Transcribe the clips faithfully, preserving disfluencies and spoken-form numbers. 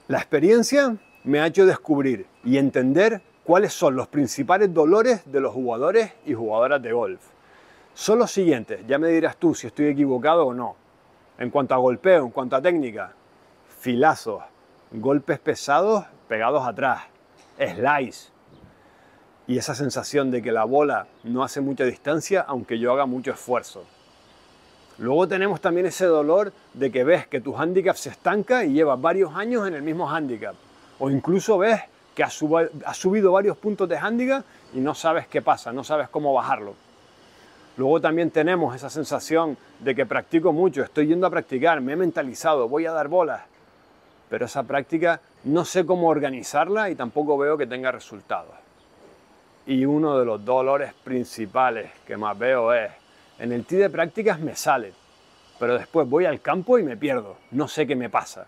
La experiencia me ha hecho descubrir y entender cuáles son los principales dolores de los jugadores y jugadoras de golf. Son los siguientes, ya me dirás tú si estoy equivocado o no. En cuanto a golpeo, en cuanto a técnica, filazos, golpes pesados pegados atrás, slice y esa sensación de que la bola no hace mucha distancia aunque yo haga mucho esfuerzo. Luego tenemos también ese dolor de que ves que tu handicap se estanca y llevas varios años en el mismo handicap. O incluso ves que has, sub has subido varios puntos de handicap y no sabes qué pasa, no sabes cómo bajarlo. Luego también tenemos esa sensación de que practico mucho, estoy yendo a practicar, me he mentalizado, voy a dar bolas. Pero esa práctica no sé cómo organizarla y tampoco veo que tenga resultados. Y uno de los dolores principales que más veo es: en el tee de prácticas me sale, pero después voy al campo y me pierdo, no sé qué me pasa.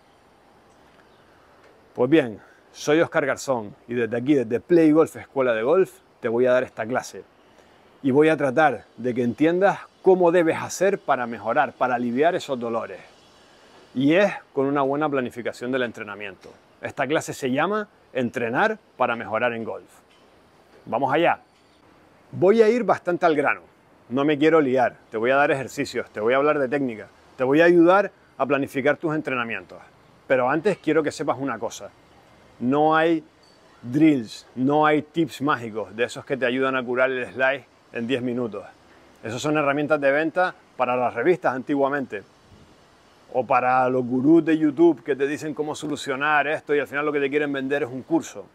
Pues bien, soy Óscar Garzón y desde aquí, desde Play Golf Escuela de Golf, te voy a dar esta clase. Y voy a tratar de que entiendas cómo debes hacer para mejorar, para aliviar esos dolores. Y es con una buena planificación del entrenamiento. Esta clase se llama Entrenar para mejorar en golf. Vamos allá. Voy a ir bastante al grano. No me quiero liar, te voy a dar ejercicios, te voy a hablar de técnica, te voy a ayudar a planificar tus entrenamientos. Pero antes quiero que sepas una cosa. No hay drills, no hay tips mágicos de esos que te ayudan a curar el slice en diez minutos. Esas son herramientas de venta para las revistas antiguamente. O para los gurús de YouTube que te dicen cómo solucionar esto y al final lo que te quieren vender es un curso.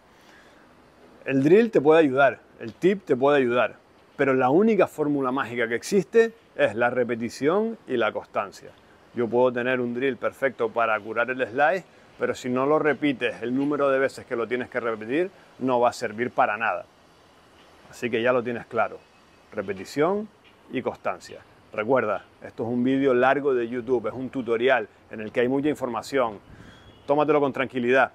El drill te puede ayudar, el tip te puede ayudar. Pero la única fórmula mágica que existe es la repetición y la constancia. Yo puedo tener un drill perfecto para curar el slice, pero si no lo repites el número de veces que lo tienes que repetir, no va a servir para nada. Así que ya lo tienes claro. Repetición y constancia. Recuerda, esto es un vídeo largo de YouTube, es un tutorial en el que hay mucha información. Tómatelo con tranquilidad.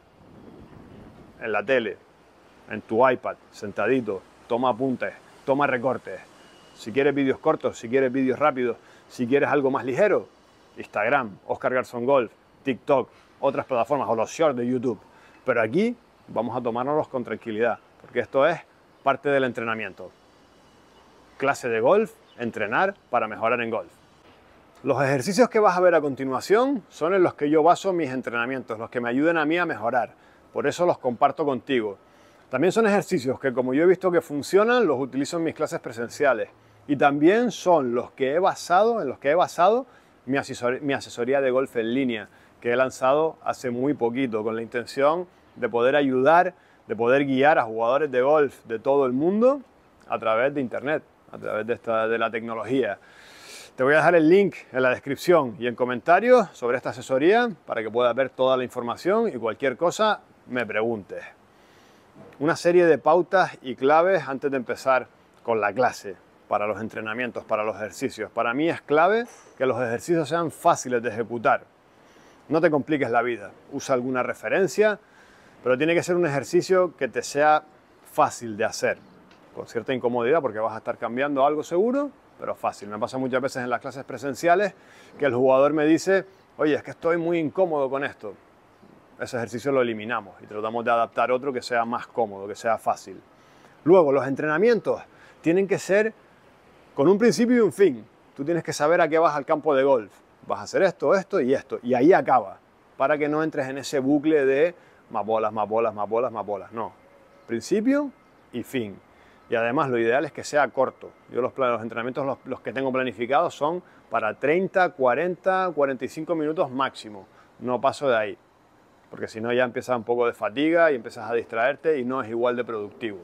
En la tele, en tu iPad, sentadito, toma apuntes. Toma recortes. Si quieres vídeos cortos, si quieres vídeos rápidos, si quieres algo más ligero, Instagram, Óscar Garzón Golf, TikTok, otras plataformas o los shorts de YouTube. Pero aquí vamos a tomárnoslos con tranquilidad, porque esto es parte del entrenamiento. Clase de golf, entrenar para mejorar en golf. Los ejercicios que vas a ver a continuación son en los que yo baso mis entrenamientos, los que me ayuden a mí a mejorar. Por eso los comparto contigo. También son ejercicios que, como yo he visto que funcionan, los utilizo en mis clases presenciales. Y también son los que he basado, en los que he basado mi asesoría, mi asesoría de golf en línea, que he lanzado hace muy poquito, con la intención de poder ayudar, de poder guiar a jugadores de golf de todo el mundo a través de Internet, a través de, esta, de la tecnología. Te voy a dejar el link en la descripción y en comentarios sobre esta asesoría para que puedas ver toda la información y cualquier cosa me preguntes. Una serie de pautas y claves antes de empezar con la clase, para los entrenamientos, para los ejercicios. Para mí es clave que los ejercicios sean fáciles de ejecutar. No te compliques la vida, usa alguna referencia, pero tiene que ser un ejercicio que te sea fácil de hacer, con cierta incomodidad porque vas a estar cambiando algo seguro, pero fácil. Me pasa muchas veces en las clases presenciales que el jugador me dice: oye, es que estoy muy incómodo con esto. Ese ejercicio lo eliminamos y tratamos de adaptar otro que sea más cómodo, que sea fácil. Luego, los entrenamientos tienen que ser con un principio y un fin. Tú tienes que saber a qué vas al campo de golf. Vas a hacer esto, esto y esto. Y ahí acaba. Para que no entres en ese bucle de más bolas, más bolas, más bolas, más bolas. No. Principio y fin. Y además lo ideal es que sea corto. Yo los, los entrenamientos, los, los que tengo planificados son para treinta, cuarenta, cuarenta y cinco minutos máximo. No paso de ahí. Porque si no ya empieza un poco de fatiga y empiezas a distraerte y no es igual de productivo.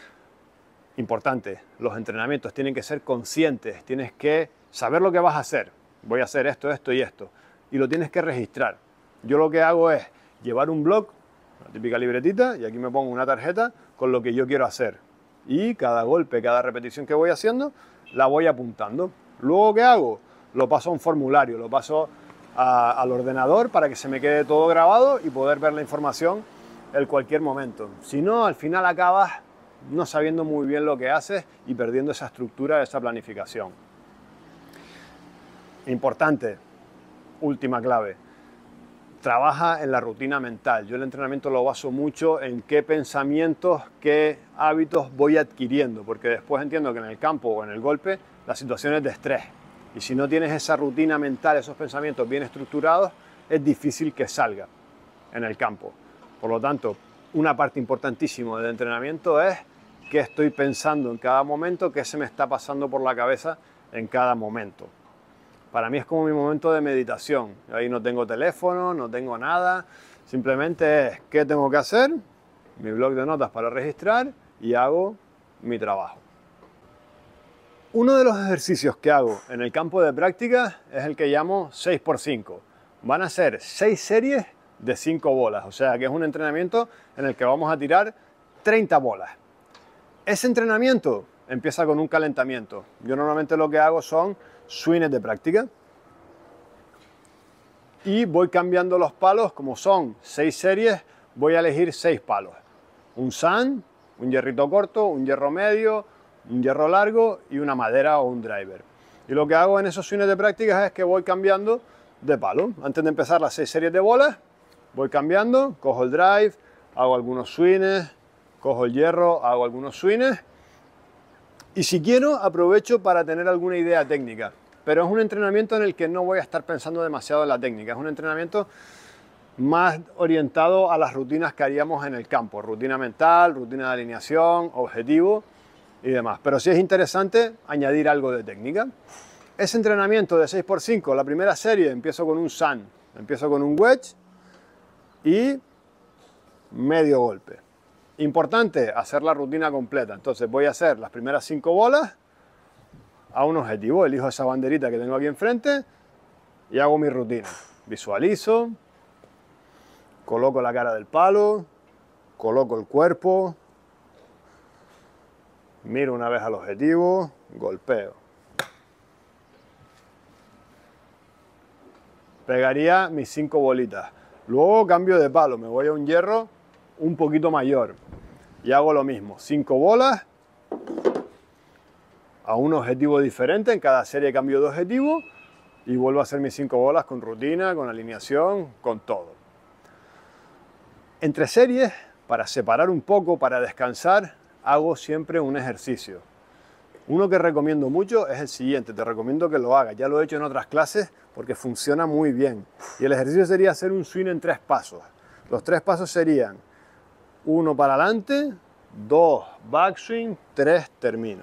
Importante, los entrenamientos tienen que ser conscientes, tienes que saber lo que vas a hacer. Voy a hacer esto, esto y esto. Y lo tienes que registrar. Yo lo que hago es llevar un blog, una típica libretita, y aquí me pongo una tarjeta con lo que yo quiero hacer. Y cada golpe, cada repetición que voy haciendo, la voy apuntando. Luego, ¿qué hago? Lo paso a un formulario, lo paso a, al ordenador para que se me quede todo grabado y poder ver la información en cualquier momento. Si no, al final acabas no sabiendo muy bien lo que haces y perdiendo esa estructura, esa planificación. Importante, última clave. trabaja en la rutina mental. Yo el entrenamiento lo baso mucho en qué pensamientos, qué hábitos voy adquiriendo, porque después entiendo que en el campo o en el golpe la situación es de estrés. Y si no tienes esa rutina mental, esos pensamientos bien estructurados, es difícil que salga en el campo. Por lo tanto, una parte importantísima del entrenamiento es qué estoy pensando en cada momento, qué se me está pasando por la cabeza en cada momento. Para mí es como mi momento de meditación. Ahí no tengo teléfono, no tengo nada. Simplemente es qué tengo que hacer, mi bloc de notas para registrar y hago mi trabajo. Uno de los ejercicios que hago en el campo de práctica es el que llamo seis por cinco. Van a ser seis series de cinco bolas. O sea que es un entrenamiento en el que vamos a tirar treinta bolas. Ese entrenamiento empieza con un calentamiento. Yo normalmente lo que hago son swings de práctica y voy cambiando los palos. Como son seis series, voy a elegir seis palos: un sand, un hierrito corto, un hierro medio, un hierro largo y una madera o un driver. Y lo que hago en esos swings de práctica es que voy cambiando de palo. Antes de empezar las seis series de bolas, voy cambiando, cojo el drive, hago algunos swings, cojo el hierro, hago algunos swings. Y si quiero, aprovecho para tener alguna idea técnica. Pero es un entrenamiento en el que no voy a estar pensando demasiado en la técnica. Es un entrenamiento más orientado a las rutinas que haríamos en el campo. Rutina mental, rutina de alineación, objetivo y demás. Pero sí es interesante añadir algo de técnica. Ese entrenamiento de seis por cinco, la primera serie, empiezo con un sand. Empiezo con un wedge y medio golpe. Importante hacer la rutina completa. Entonces voy a hacer las primeras cinco bolas a un objetivo. Elijo esa banderita que tengo aquí enfrente y hago mi rutina. Visualizo, coloco la cara del palo, coloco el cuerpo, miro una vez al objetivo, golpeo. Pegaría mis cinco bolitas. Luego cambio de palo, me voy a un hierro un poquito mayor y hago lo mismo, cinco bolas a un objetivo diferente. En cada serie cambio de objetivo y vuelvo a hacer mis cinco bolas con rutina, con alineación, con todo. Entre series, para separar un poco, para descansar, hago siempre un ejercicio. Uno que recomiendo mucho es el siguiente, te recomiendo que lo hagas, ya lo he hecho en otras clases porque funciona muy bien. Y el ejercicio sería hacer un swing en tres pasos. Los tres pasos serían uno para adelante, dos backswing, tres termino.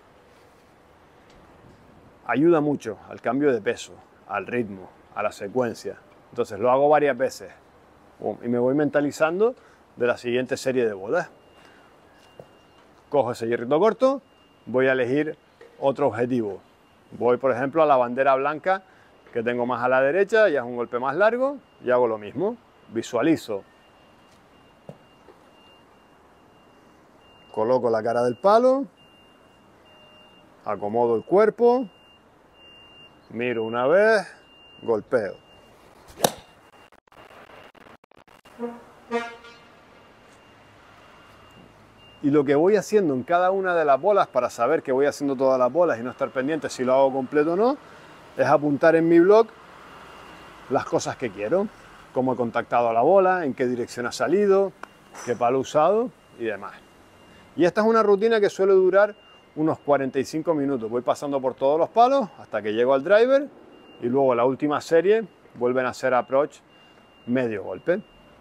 Ayuda mucho al cambio de peso, al ritmo, a la secuencia. Entonces lo hago varias veces y me voy mentalizando de la siguiente serie de bolas. Cojo ese hierrito corto, voy a elegir otro objetivo. Voy, por ejemplo, a la bandera blanca que tengo más a la derecha, ya es un golpe más largo y hago lo mismo. Visualizo. Coloco la cara del palo, acomodo el cuerpo, miro una vez, golpeo. Y lo que voy haciendo en cada una de las bolas, para saber que voy haciendo todas las bolas y no estar pendiente si lo hago completo o no, es apuntar en mi blog las cosas que quiero, cómo he contactado a la bola, en qué dirección ha salido, qué palo he usado y demás. Y esta es una rutina que suele durar unos cuarenta y cinco minutos. Voy pasando por todos los palos hasta que llego al driver y luego la última serie vuelven a hacer approach medio golpe.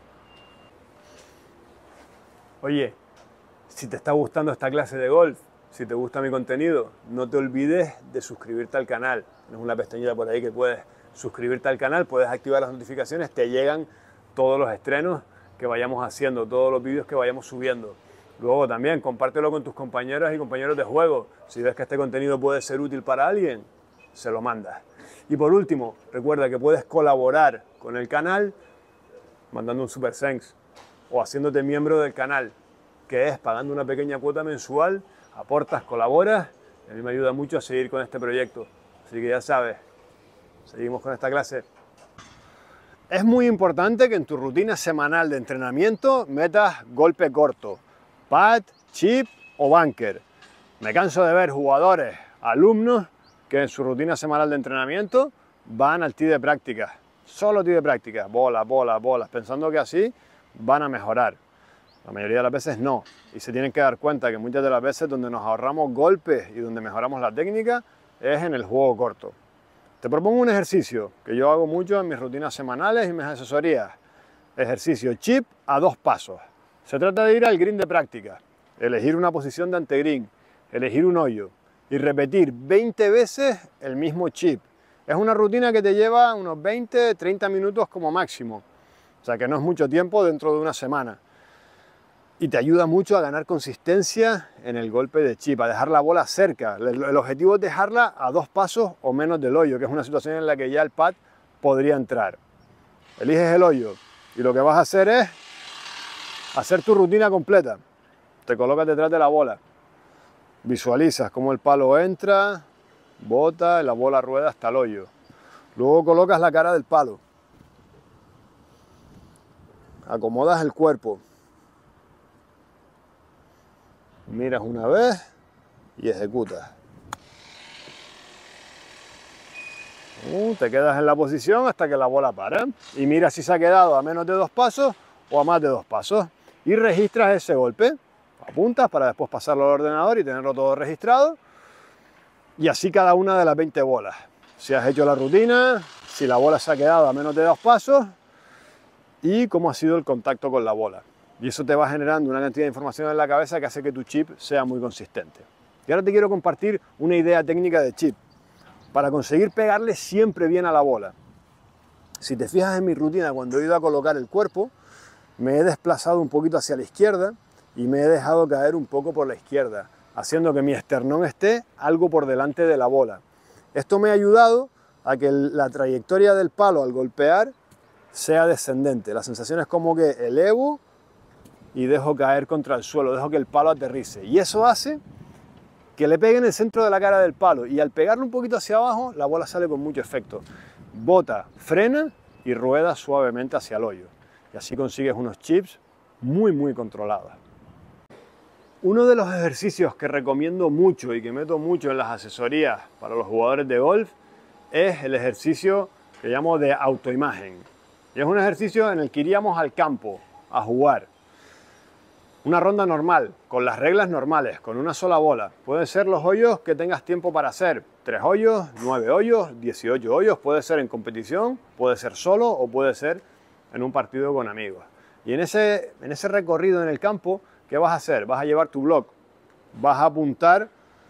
Oye, si te está gustando esta clase de golf, si te gusta mi contenido, no te olvides de suscribirte al canal. Tienes una pestañita por ahí que puedes suscribirte al canal, puedes activar las notificaciones, te llegan todos los estrenos que vayamos haciendo, todos los vídeos que vayamos subiendo. Luego también compártelo con tus compañeras y compañeros de juego. Si ves que este contenido puede ser útil para alguien, se lo mandas. Y por último, recuerda que puedes colaborar con el canal mandando un super thanks o haciéndote miembro del canal, que es pagando una pequeña cuota mensual, aportas, colaboras, y a mí me ayuda mucho a seguir con este proyecto. Así que ya sabes, seguimos con esta clase. Es muy importante que en tu rutina semanal de entrenamiento metas golpe corto, pad, chip o bunker. Me canso de ver jugadores, alumnos, que en su rutina semanal de entrenamiento van al tee de práctica solo tiro de práctica, bolas, bolas, bolas, pensando que así van a mejorar. La mayoría de las veces no, y se tienen que dar cuenta que muchas de las veces donde nos ahorramos golpes y donde mejoramos la técnica es en el juego corto. Te propongo un ejercicio que yo hago mucho en mis rutinas semanales y mis asesorías. Ejercicio chip a dos pasos. Se trata de ir al green de práctica, elegir una posición de antegreen, elegir un hoyo y repetir veinte veces el mismo chip. Es una rutina que te lleva unos veinte, treinta minutos como máximo, o sea que no es mucho tiempo dentro de una semana. Y te ayuda mucho a ganar consistencia en el golpe de chip, a dejar la bola cerca. El objetivo es dejarla a dos pasos o menos del hoyo, que es una situación en la que ya el pad podría entrar. Eliges el hoyo y lo que vas a hacer es hacer tu rutina completa. Te colocas detrás de la bola, visualizas cómo el palo entra, bota y la bola rueda hasta el hoyo. Luego colocas la cara del palo, acomodas el cuerpo, miras una vez y ejecutas. Uh, te quedas en la posición hasta que la bola para y miras si se ha quedado a menos de dos pasos o a más de dos pasos y registras ese golpe. Apuntas para después pasarlo al ordenador y tenerlo todo registrado, y así cada una de las veinte bolas. Si has hecho la rutina, si la bola se ha quedado a menos de dos pasos y cómo ha sido el contacto con la bola. Y eso te va generando una cantidad de información en la cabeza que hace que tu chip sea muy consistente. Y ahora te quiero compartir una idea técnica de chip para conseguir pegarle siempre bien a la bola. Si te fijas en mi rutina, cuando he ido a colocar el cuerpo, me he desplazado un poquito hacia la izquierda y me he dejado caer un poco por la izquierda, haciendo que mi esternón esté algo por delante de la bola. Esto me ha ayudado a que la trayectoria del palo al golpear sea descendente. La sensación es como que elevo y dejo caer contra el suelo, dejo que el palo aterrice. Y eso hace que le pegue en el centro de la cara del palo, y al pegarlo un poquito hacia abajo, la bola sale con mucho efecto. Bota, frena y rueda suavemente hacia el hoyo. Y así consigues unos chips muy, muy controlados. Uno de los ejercicios que recomiendo mucho y que meto mucho en las asesorías para los jugadores de golf es el ejercicio que llamo de autoimagen. Y es un ejercicio en el que iríamos al campo a jugar. Una ronda normal, con las reglas normales, con una sola bola. Pueden ser los hoyos que tengas tiempo para hacer. Tres hoyos, nueve hoyos, dieciocho hoyos. Puede ser en competición, puede ser solo o puede ser en un partido con amigos. Y en ese, en ese recorrido en el campo, ¿qué vas a hacer? Vas a llevar tu bloc, vas a apuntar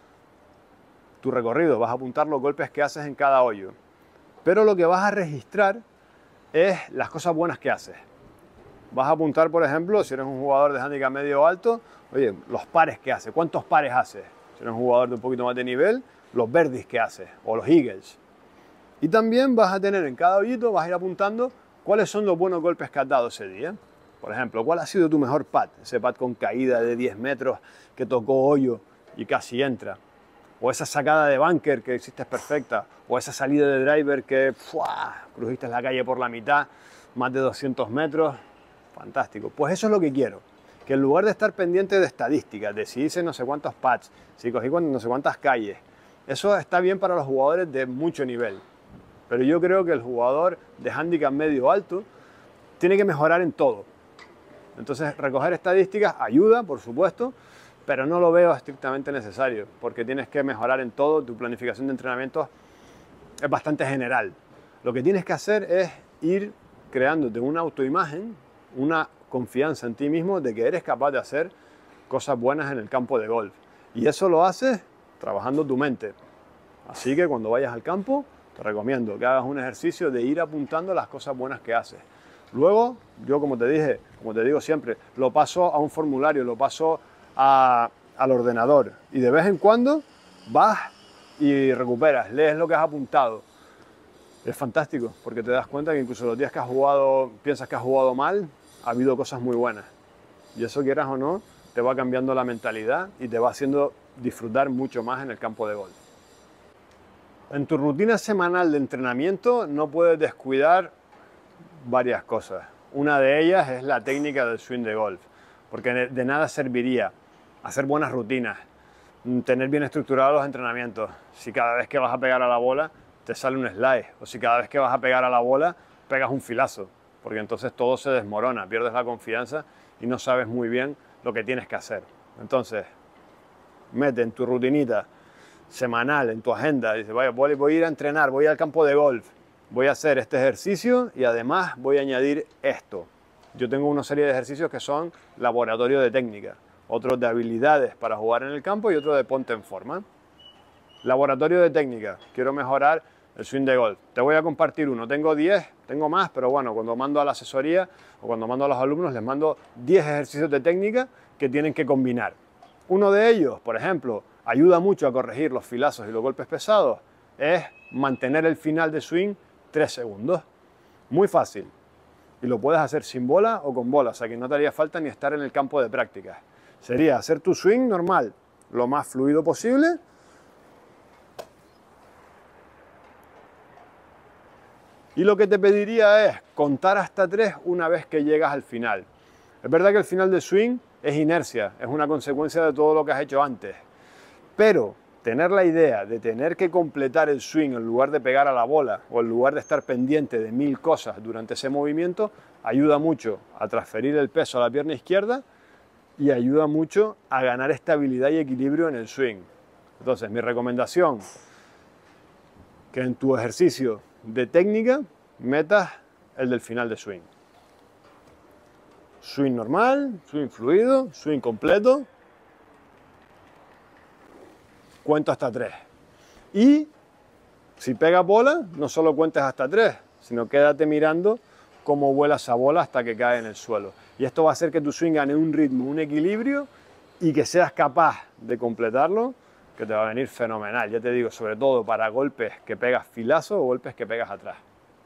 tu recorrido, vas a apuntar los golpes que haces en cada hoyo. Pero lo que vas a registrar es las cosas buenas que haces. Vas a apuntar, por ejemplo, si eres un jugador de handicap medio o alto, oye, los pares que haces, cuántos pares haces. Si eres un jugador de un poquito más de nivel, los birdies que haces o los eagles. Y también vas a tener en cada hoyito, vas a ir apuntando cuáles son los buenos golpes que has dado ese día. Por ejemplo, ¿cuál ha sido tu mejor putt? Ese putt con caída de diez metros que tocó hoyo y casi entra. O esa sacada de bunker que hiciste perfecta. O esa salida de driver que ¡fua!, crujiste la calle por la mitad, más de doscientos metros. Fantástico. Pues eso es lo que quiero. Que en lugar de estar pendiente de estadísticas, de si hice no sé cuántos putts, si cogí no sé cuántas calles, eso está bien para los jugadores de mucho nivel. Pero yo creo que el jugador de handicap medio alto tiene que mejorar en todo. Entonces, recoger estadísticas ayuda, por supuesto, pero no lo veo estrictamente necesario, porque tienes que mejorar en todo. Tu planificación de entrenamiento es bastante general. Lo que tienes que hacer es ir creándote una autoimagen, una confianza en ti mismo de que eres capaz de hacer cosas buenas en el campo de golf. Y eso lo haces trabajando tu mente. Así que cuando vayas al campo, te recomiendo que hagas un ejercicio de ir apuntando las cosas buenas que haces. Luego, yo como te dije, como te digo siempre, lo paso a un formulario, lo paso a, al ordenador. Y de vez en cuando vas y recuperas, lees lo que has apuntado. Es fantástico, porque te das cuenta que incluso los días que has jugado, piensas que has jugado mal, ha habido cosas muy buenas. Y eso, quieras o no, te va cambiando la mentalidad y te va haciendo disfrutar mucho más en el campo de golf. En tu rutina semanal de entrenamiento no puedes descuidar varias cosas. Una de ellas es la técnica del swing de golf, porque de nada serviría hacer buenas rutinas, tener bien estructurados los entrenamientos, si cada vez que vas a pegar a la bola te sale un slide, o si cada vez que vas a pegar a la bola pegas un filazo, porque entonces todo se desmorona, pierdes la confianza y no sabes muy bien lo que tienes que hacer. Entonces, mete en tu rutinita semanal, en tu agenda, dice, vaya, voy, voy a ir a entrenar, voy al campo de golf, voy a hacer este ejercicio y además voy a añadir esto. Yo tengo una serie de ejercicios que son laboratorio de técnica, otros de habilidades para jugar en el campo y otro de ponte en forma. Laboratorio de técnica, quiero mejorar el swing de golf. Te voy a compartir uno, tengo diez, tengo más, pero bueno, cuando mando a la asesoría o cuando mando a los alumnos les mando diez ejercicios de técnica que tienen que combinar. Uno de ellos, por ejemplo, ayuda mucho a corregir los filazos y los golpes pesados, es mantener el final de swing tres segundos. Muy fácil. Y lo puedes hacer sin bola o con bola, o sea que no te haría falta ni estar en el campo de prácticas. Sería hacer tu swing normal, lo más fluido posible. Y lo que te pediría es contar hasta tres una vez que llegas al final. Es verdad que el final de swing es inercia, es una consecuencia de todo lo que has hecho antes. Pero tener la idea de tener que completar el swing en lugar de pegar a la bola o en lugar de estar pendiente de mil cosas durante ese movimiento ayuda mucho a transferir el peso a la pierna izquierda y ayuda mucho a ganar estabilidad y equilibrio en el swing. Entonces, mi recomendación, que en tu ejercicio de técnica metas el del final de swing. Swing normal, swing fluido, swing completo. Cuento hasta tres. Y si pegas bola, no solo cuentes hasta tres, sino quédate mirando cómo vuela esa bola hasta que cae en el suelo. Y esto va a hacer que tu swing gane un ritmo, un equilibrio y que seas capaz de completarlo, que te va a venir fenomenal. Ya te digo, sobre todo para golpes que pegas filazo o golpes que pegas atrás.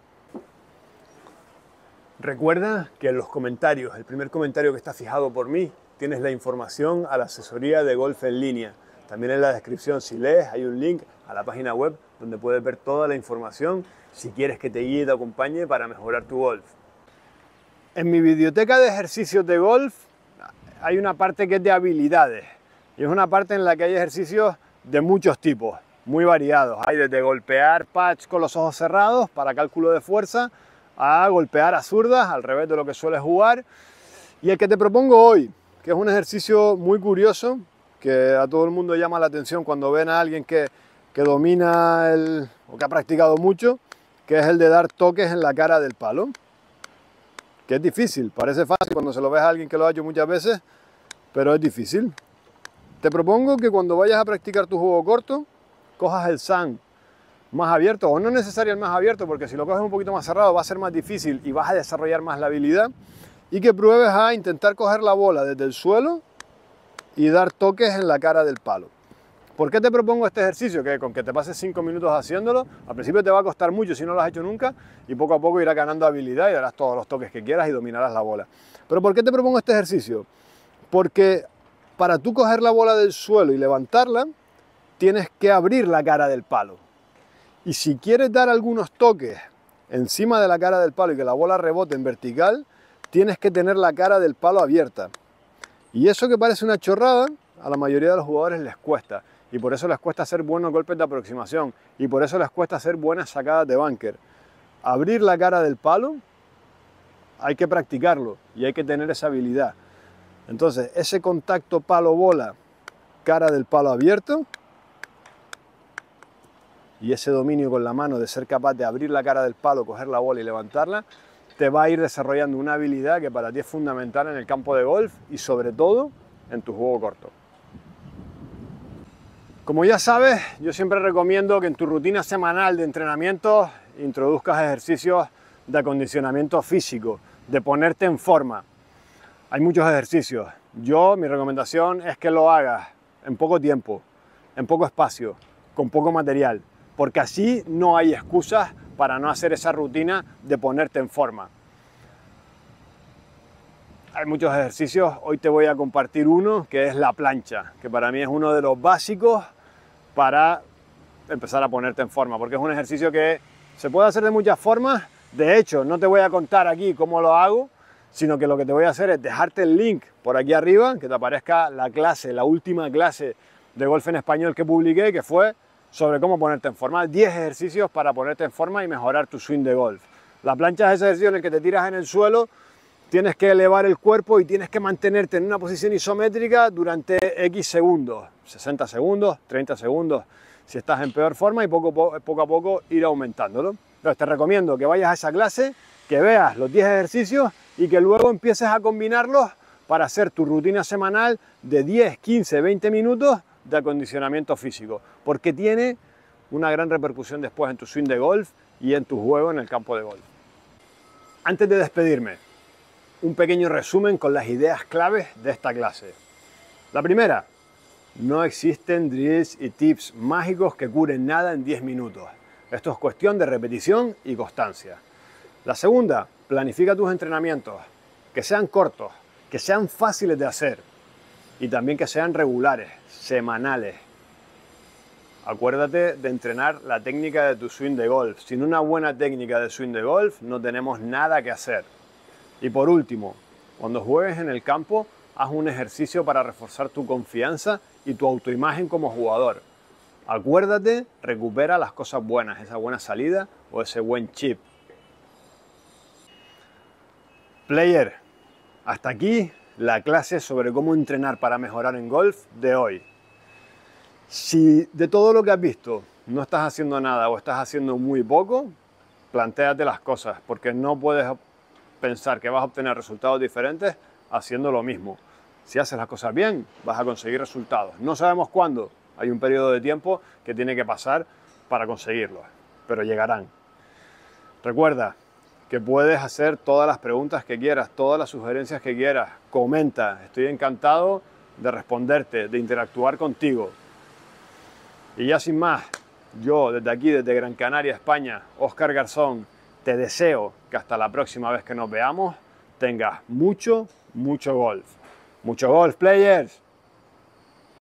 Recuerda que en los comentarios, el primer comentario que está fijado por mí, tienes la información a la asesoría de golf en línea. También en la descripción, si lees, hay un link a la página web donde puedes ver toda la información si quieres que te guíe y te acompañe para mejorar tu golf. En mi biblioteca de ejercicios de golf hay una parte que es de habilidades y es una parte en la que hay ejercicios de muchos tipos, muy variados. Hay desde golpear patch con los ojos cerrados para cálculo de fuerza a golpear a zurdas, al revés de lo que sueles jugar. Y el que te propongo hoy, que es un ejercicio muy curioso, que a todo el mundo llama la atención cuando ven a alguien que, que domina el, o que ha practicado mucho, que es el de dar toques en la cara del palo, que es difícil, parece fácil cuando se lo ves a alguien que lo ha hecho muchas veces, pero es difícil. Te propongo que cuando vayas a practicar tu juego corto, cojas el sand más abierto, o no necesario el más abierto, porque si lo coges un poquito más cerrado va a ser más difícil y vas a desarrollar más la habilidad, y que pruebes a intentar coger la bola desde el suelo y dar toques en la cara del palo. ¿Por qué te propongo este ejercicio? Que con que te pases cinco minutos haciéndolo, al principio te va a costar mucho si no lo has hecho nunca y poco a poco irás ganando habilidad y darás todos los toques que quieras y dominarás la bola. ¿Pero por qué te propongo este ejercicio? Porque para tú coger la bola del suelo y levantarla, tienes que abrir la cara del palo. Y si quieres dar algunos toques encima de la cara del palo y que la bola rebote en vertical, tienes que tener la cara del palo abierta. Y eso que parece una chorrada, a la mayoría de los jugadores les cuesta. Y por eso les cuesta hacer buenos golpes de aproximación. Y por eso les cuesta hacer buenas sacadas de bunker. Abrir la cara del palo, hay que practicarlo y hay que tener esa habilidad. Entonces, ese contacto palo-bola, cara del palo abierto, y ese dominio con la mano de ser capaz de abrir la cara del palo, coger la bola y levantarla, te va a ir desarrollando una habilidad que para ti es fundamental en el campo de golf y sobre todo en tu juego corto. Como ya sabes, yo siempre recomiendo que en tu rutina semanal de entrenamiento introduzcas ejercicios de acondicionamiento físico, de ponerte en forma. Hay muchos ejercicios. Yo, mi recomendación es que lo hagas en poco tiempo, en poco espacio, con poco material, porque así no hay excusas para no hacer esa rutina de ponerte en forma. Hay muchos ejercicios, hoy te voy a compartir uno que es la plancha, que para mí es uno de los básicos para empezar a ponerte en forma, porque es un ejercicio que se puede hacer de muchas formas. De hecho, no te voy a contar aquí cómo lo hago, sino que lo que te voy a hacer es dejarte el link por aquí arriba, que te aparezca la clase, la última clase de golf en español que publiqué, que fue sobre cómo ponerte en forma, diez ejercicios para ponerte en forma y mejorar tu swing de golf. La plancha es ese ejercicio en el que te tiras en el suelo, tienes que elevar el cuerpo y tienes que mantenerte en una posición isométrica durante X segundos, sesenta segundos, treinta segundos, si estás en peor forma, y poco, poco a poco ir aumentándolo. Entonces te recomiendo que vayas a esa clase, que veas los diez ejercicios y que luego empieces a combinarlos para hacer tu rutina semanal de diez, quince, veinte minutos de acondicionamiento físico, porque tiene una gran repercusión después en tu swing de golf y en tu juego en el campo de golf. Antes de despedirme, un pequeño resumen con las ideas claves de esta clase. La primera, no existen drills y tips mágicos que curen nada en diez minutos. Esto es cuestión de repetición y constancia. La segunda, planifica tus entrenamientos, que sean cortos, que sean fáciles de hacer y también que sean regulares, semanales. Acuérdate de entrenar la técnica de tu swing de golf. Sin una buena técnica de swing de golf no tenemos nada que hacer. Y por último, cuando juegues en el campo, haz un ejercicio para reforzar tu confianza y tu autoimagen como jugador. Acuérdate, recupera las cosas buenas, esa buena salida o ese buen chip. Player, hasta aquí la clase sobre cómo entrenar para mejorar en golf de hoy. Si de todo lo que has visto no estás haciendo nada o estás haciendo muy poco, plantéate las cosas, porque no puedes pensar que vas a obtener resultados diferentes haciendo lo mismo. Si haces las cosas bien, vas a conseguir resultados. No sabemos cuándo, hay un periodo de tiempo que tiene que pasar para conseguirlos, pero llegarán. Recuerda que puedes hacer todas las preguntas que quieras, todas las sugerencias que quieras. Comenta, estoy encantado de responderte, de interactuar contigo. Y ya sin más, yo desde aquí, desde Gran Canaria, España, Óscar Garzón, te deseo que hasta la próxima vez que nos veamos tengas mucho, mucho golf. ¡Mucho golf, players!